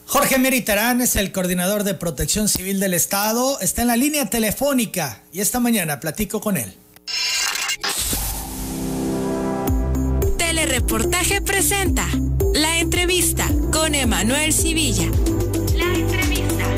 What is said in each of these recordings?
Jorge Mier Terán es el coordinador de Protección Civil del Estado. Está en la línea telefónica y esta mañana platico con él. Telereportaje presenta La Entrevista con Emanuel Civilla. La Entrevista.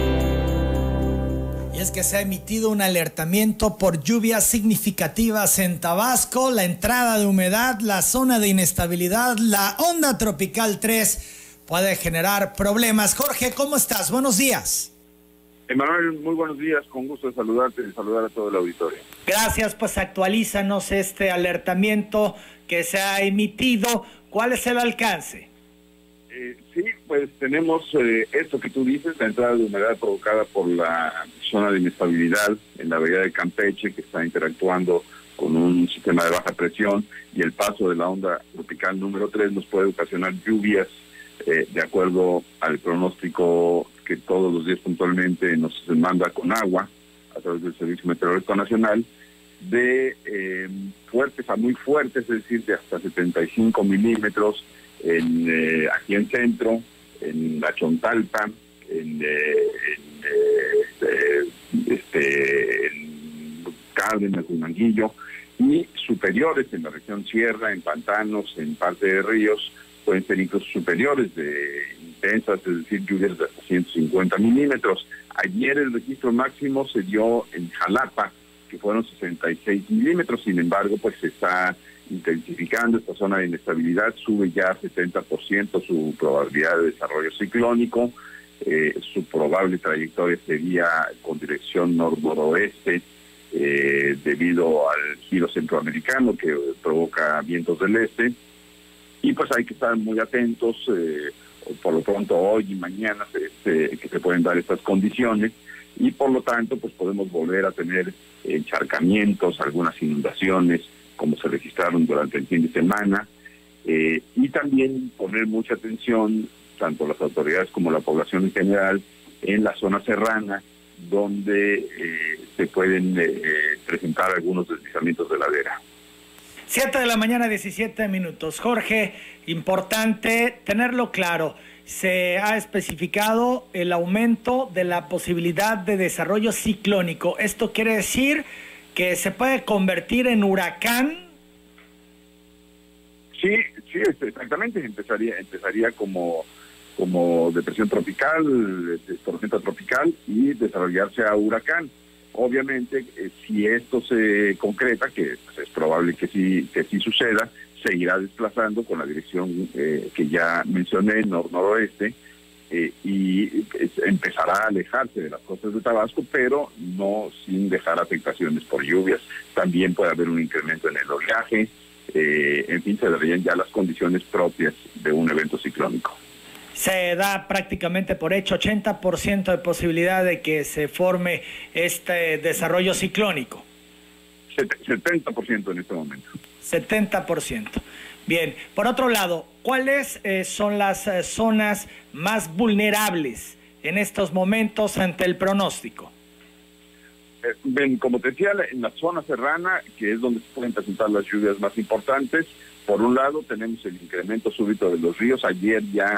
Y es que se ha emitido un alertamiento por lluvias significativas en Tabasco, la entrada de humedad, la zona de inestabilidad, la onda tropical 3 puede generar problemas. Jorge, ¿cómo estás? Buenos días. Emanuel, muy buenos días, con gusto de saludarte y saludar a todo el auditorio. Gracias, pues actualízanos este alertamiento que se ha emitido. ¿Cuál es el alcance? Sí, pues tenemos esto que tú dices, la entrada de humedad provocada por la zona de inestabilidad en la bahía de Campeche, que está interactuando con un sistema de baja presión, y el paso de la onda tropical número 3 nos puede ocasionar lluvias de acuerdo al pronóstico que todos los días puntualmente nos manda con agua a través del Servicio Meteorológico Nacional, de fuertes a muy fuertes, es decir, de hasta 75 milímetros aquí en Centro, en la Chontalpa, en Cárdenas, Huimanguillo, y superiores en la región Sierra, en pantanos, en parte de ríos, pueden ser incluso superiores de intensas, es decir, lluvias de hasta 150 milímetros. Ayer el registro máximo se dio en Jalapa, que fueron 66 milímetros, sin embargo, pues se está intensificando esta zona de inestabilidad, sube ya a 70% su probabilidad de desarrollo ciclónico, su probable trayectoria sería con dirección nor-noroeste, debido al giro centroamericano que provoca vientos del este. Y pues hay que estar muy atentos, por lo pronto hoy y mañana que se pueden dar estas condiciones, y por lo tanto pues podemos volver a tener encharcamientos, algunas inundaciones como se registraron durante el fin de semana, y también poner mucha atención, tanto las autoridades como la población en general, en la zona serrana, donde se pueden presentar algunos deslizamientos de ladera. 7 de la mañana, 17 minutos. Jorge, importante tenerlo claro. Se ha especificado el aumento de la posibilidad de desarrollo ciclónico. ¿Esto quiere decir que se puede convertir en huracán? Sí, exactamente. Empezaría como depresión tropical, tormenta tropical, y desarrollarse a huracán. Obviamente, si esto se concreta, que pues, es probable que sí suceda, se irá desplazando con la dirección que ya mencioné, nor-noroeste, y empezará a alejarse de las costas de Tabasco, pero no sin dejar afectaciones por lluvias. También puede haber un incremento en el oleaje, en fin, se darían ya las condiciones propias de un evento ciclónico. Se da prácticamente por hecho 80% de posibilidad de que se forme este desarrollo ciclónico. 70% en este momento. 70%. Bien, por otro lado, ¿cuáles son las zonas más vulnerables en estos momentos ante el pronóstico? Bien, como te decía, en la zona serrana, que es donde se pueden presentar las lluvias más importantes, por un lado tenemos el incremento súbito de los ríos. Ayer ya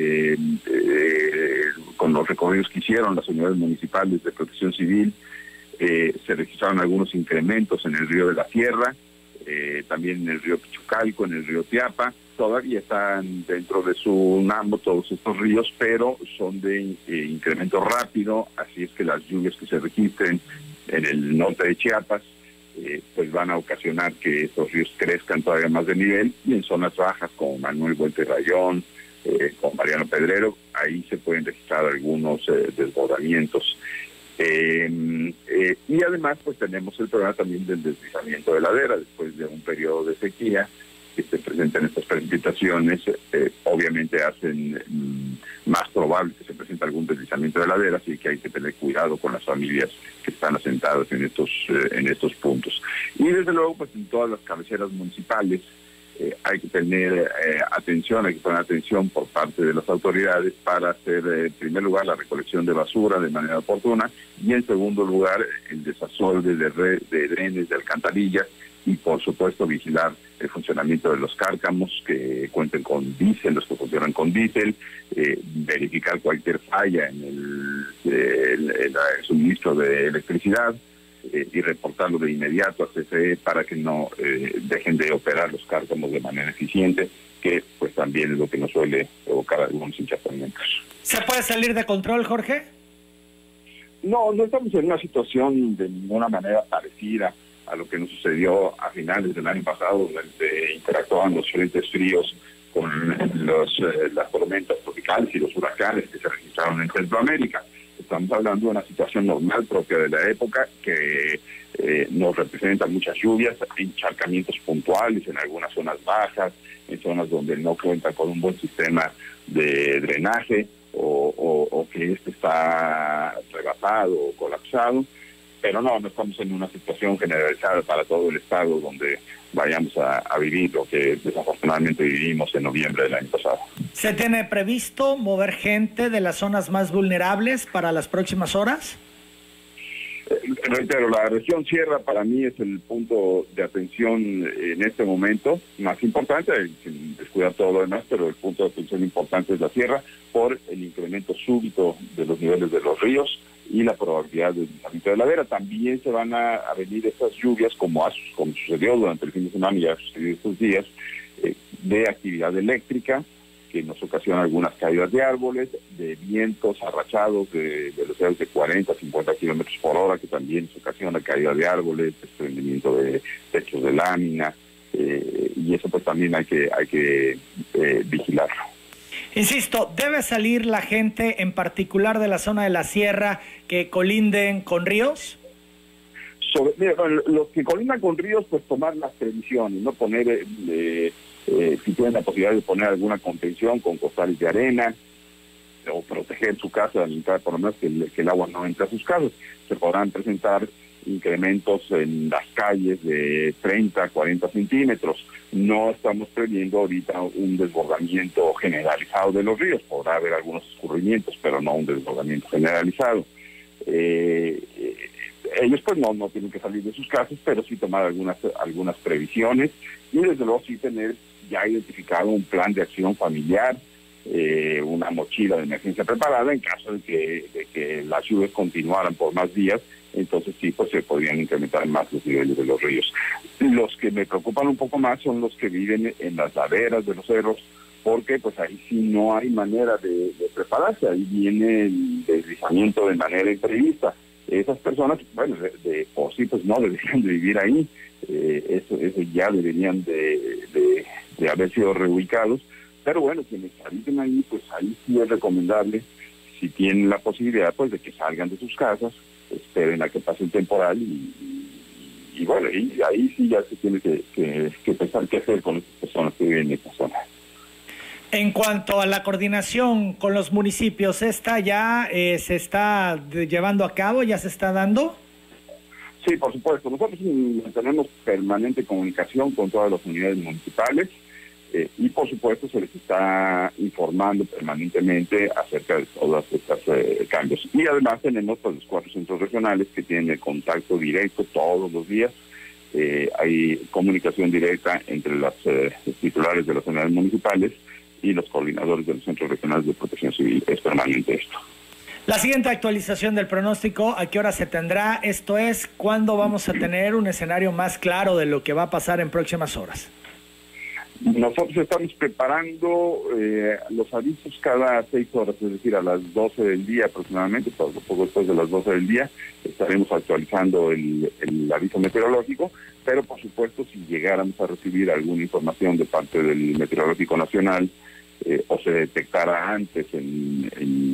con los recorridos que hicieron las unidades municipales de Protección Civil, se registraron algunos incrementos en el río de la Sierra, también en el río Pichucalco, en el río Tiapa. Todavía están dentro de su NAMBO todos estos ríos, pero son de incremento rápido, así es que las lluvias que se registren en el norte de Chiapas pues van a ocasionar que estos ríos crezcan todavía más de nivel, y en zonas bajas como Manuel Vuelta y Rayón, con Mariano Pedrero, ahí se pueden registrar algunos desbordamientos. Y además pues tenemos el problema también del deslizamiento de ladera después de un periodo de sequía. Que se presenten estas precipitaciones, obviamente hacen más probable que se presente algún deslizamiento de ladera, así que hay que tener cuidado con las familias que están asentadas en estos puntos. Y desde luego, pues en todas las cabeceras municipales hay que tener atención, hay que poner atención por parte de las autoridades para hacer, en primer lugar, la recolección de basura de manera oportuna, y en segundo lugar, el desasolve de drenes, de alcantarillas, y por supuesto vigilar el funcionamiento de los cárcamos que cuenten con diésel, los que funcionan con diésel, verificar cualquier falla en el suministro de electricidad y reportarlo de inmediato a CFE para que no dejen de operar los cárcamos de manera eficiente, que pues también es lo que nos suele provocar algunos hinchazamientos. ¿Se puede salir de control, Jorge? No estamos en una situación de ninguna manera parecida a lo que nos sucedió a finales del año pasado, donde interactuaban los frentes fríos con las tormentas tropicales y los huracanes que se registraron en Centroamérica. Estamos hablando de una situación normal propia de la época que nos representa muchas lluvias, encharcamientos puntuales en algunas zonas bajas, en zonas donde no cuentan con un buen sistema de drenaje o que está rebasado o colapsado. Pero no estamos en una situación generalizada para todo el estado donde vayamos a vivir lo que desafortunadamente vivimos en noviembre del año pasado. ¿Se tiene previsto mover gente de las zonas más vulnerables para las próximas horas? Reitero, la región Sierra para mí es el punto de atención en este momento más importante, sin descuidar todo lo demás, pero el punto de atención importante es la Sierra por el incremento súbito de los niveles de los ríos y la probabilidad de deslizamiento de ladera. También se van a venir estas lluvias, como sucedió durante el fin de semana y ya ha sucedido estos días, de actividad eléctrica, que nos ocasiona algunas caídas de árboles, de vientos arrachados de velocidades de 40, 50 kilómetros por hora, que también nos ocasiona caída de árboles, desprendimiento de techos de lámina, y eso pues también hay que vigilarlo. Insisto, ¿debe salir la gente, en particular de la zona de la sierra, que colinden con ríos? Los que colindan con ríos, pues tomar las previsiones, no poner, si tienen la posibilidad de poner alguna contención con costales de arena, o proteger su casa, por lo menos que el agua no entre a sus casas. Se podrán presentar incrementos en las calles de 30, 40 centímetros. No estamos previendo ahorita un desbordamiento generalizado de los ríos. Podrá haber algunos escurrimientos, pero no un desbordamiento generalizado. Ellos pues no tienen que salir de sus casas, pero sí tomar algunas previsiones y desde luego sí tener ya identificado un plan de acción familiar, una mochila de emergencia preparada en caso de que las lluvias continuaran por más días. Entonces sí, pues se podrían incrementar más los niveles de los ríos. Los que me preocupan un poco más son los que viven en las laderas de los cerros, porque pues ahí sí no hay manera de prepararse, ahí viene el deslizamiento de manera imprevista. Esas personas, bueno, de por sí pues no deberían de vivir ahí, eso ya deberían de haber sido reubicados, pero bueno, quienes habiten ahí, pues ahí sí es recomendable, si tienen la posibilidad, pues de que salgan de sus casas, esperen a que pase el temporal y bueno, y ahí sí ya se tiene que pensar qué hacer con estas personas que viven en esta zona. En cuanto a la coordinación con los municipios, ¿esta ya se está llevando a cabo, ya se está dando? Sí, por supuesto. Nosotros mantenemos permanente comunicación con todas las unidades municipales y por supuesto se les está informando permanentemente acerca de todos estos cambios. Y además tenemos pues, los 4 centros regionales que tienen el contacto directo todos los días. Hay comunicación directa entre los titulares de las unidades municipales y los coordinadores de los centros regionales de protección civil. Es permanente esto. La siguiente actualización del pronóstico, ¿a qué hora se tendrá? Esto es, ¿cuándo vamos a tener un escenario más claro de lo que va a pasar en próximas horas? Nosotros estamos preparando los avisos cada 6 horas, es decir, a las 12 del día aproximadamente, poco después de las 12 del día, estaremos actualizando el aviso meteorológico, pero por supuesto si llegáramos a recibir alguna información de parte del Meteorológico Nacional o se detectara antes en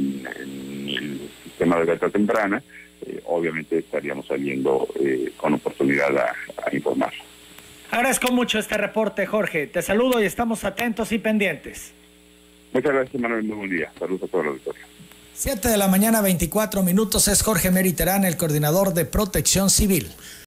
el sistema de alerta temprana, obviamente estaríamos saliendo con oportunidad a informar. Agradezco mucho este reporte, Jorge. Te saludo y estamos atentos y pendientes. Muchas gracias, Manuel. Muy buen día. Saludos a toda la auditoría. 7 de la mañana, 24 minutos. Es Jorge Meriterán, el coordinador de Protección Civil.